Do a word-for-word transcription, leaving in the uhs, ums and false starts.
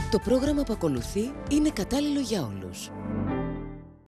Το πρόγραμμα που ακολουθεί είναι κατάλληλο για όλους.